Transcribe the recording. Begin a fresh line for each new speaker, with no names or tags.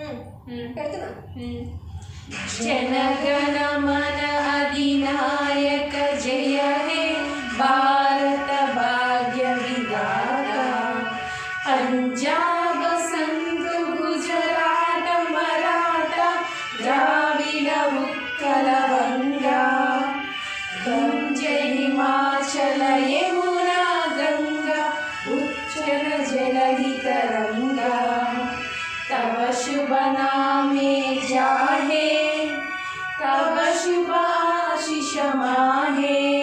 जनगण मन अधिनायक जय हे भारत भाग्य विधाता। पंजाब सिंध गुजरात मराठा द्राविड़ उत्कल बंगा हिमाचल यमुना गंगा उच्चल जलधि तरंगा। तब शुभ नामे जाहे तब शुभ आशीष माहे।